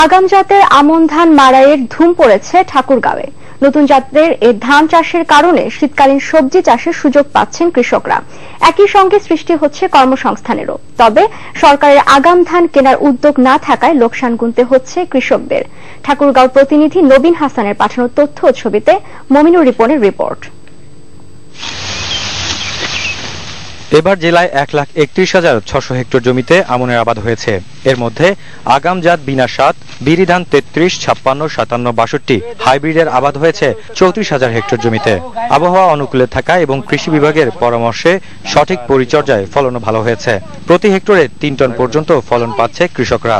আগাম জাতের আমন ধান মাড়াইয়ের ধুম পড়েছে ঠাকুরগাঁওয়ে। নতুন জাতের এই ধান চাষের কারণে শীতকালীন সবজি চাষের সুযোগ পাচ্ছেন কৃষকরা। একই সঙ্গে সৃষ্টি হচ্ছে কর্মসংস্থানেরও। তবে সরকারের আগাম ধান কেনার উদ্যোগ না থাকায় লোকসান গুনতে হচ্ছে কৃষকদের। ঠাকুরগাঁও প্রতিনিধি নবীন হাসানের পাঠানো তথ্য ও ছবিতে মমিনুর রিপনের রিপোর্ট। এবার জেলায় 1,31,600 হেক্টর জমিতে আমনের আবাদ হয়েছে। এর মধ্যে আগাম জাত বিনা সাত, বিরি ধান 33, 56, 57, 62, হাইব্রিডের আবাদ হয়েছে 34,000 হেক্টর জমিতে। আবহাওয়া অনুকূলে থাকা এবং কৃষি বিভাগের পরামর্শে সঠিক পরিচর্যায় ফলনও ভালো হয়েছে। প্রতি হেক্টরে 3 টন পর্যন্ত ফলন পাচ্ছে কৃষকরা।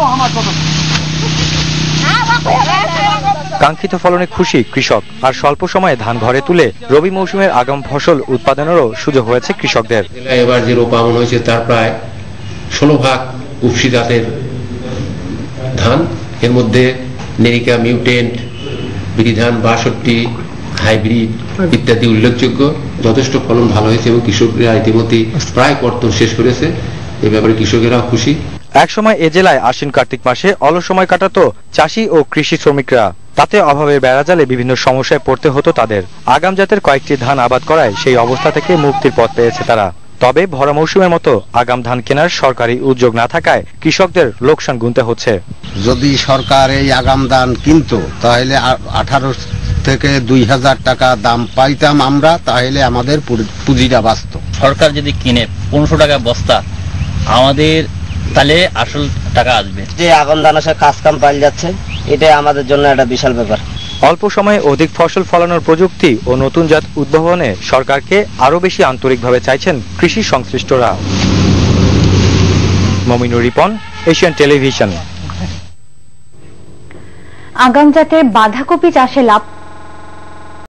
কাঙ্ক্ষিত ফলনে খুশি কৃষক। আর স্বল্প সময়ে ধান ঘরে তুলে রবি মৌসুমের আগাম ফসল উৎপাদনেরও সুযোগ হয়েছে কৃষকদের। এবার যে রোপা আমন হয়েছে তার প্রায় 16 ভাগ উপসি জাতের ধান। এর মধ্যে নেরিকা, মিউটেন্ট, বিরি ধান 62, হাইব্রিড ইত্যাদি উল্লেখযোগ্য। যথেষ্ট ফলন ভালো হয়েছে এবং কৃষকরা ইতিমধ্যে প্রায় কর্তন শেষ করেছে। এ ব্যাপারে কৃষকেরা খুশি। একসময় এ জেলায় আশ্বিন কার্তিক মাসে অলস সময় কাটাতো চাষি ও কৃষি শ্রমিকরা। তাতে অভাবের বেড়াজালে বিভিন্ন সমস্যায় পড়তে হতো তাদের। আগাম জাতের কয়েকটি ধান আবাদ করায় সেই অবস্থা থেকে মুক্তির পথ পেয়েছে তারা। তবে ভরা মৌসুমের মতো আগাম ধান কেনার সরকারি উদ্যোগ না থাকায় কৃষকদের লোকসান গুনতে হচ্ছে। যদি সরকার এই আগাম ধান কিনতো তাহলে 18 থেকে 2,000 টাকা দাম পাইতাম আমরা, তাহলে আমাদের পুঁজিটা বাঁচত। সরকার যদি কিনে 1500 টাকা বস্তা, আমাদের তাহলে আসল টাকা আসবে। যে আগাম ধান আসে কাজ কাম পাইল যাচ্ছে, এটাই আমাদের জন্য একটা বিশাল ব্যাপার। অল্প সময়ে অধিক ফসল ফলানোর প্রযুক্তি ও নতুন জাত উদ্ভাবনে সরকারকে আরো বেশি আন্তরিকভাবে চাইছেন কৃষি সংশ্লিষ্টরা। Mominur Ripon, Asian television. আগাম জাতের বাঁধাকপি চাষে লাভ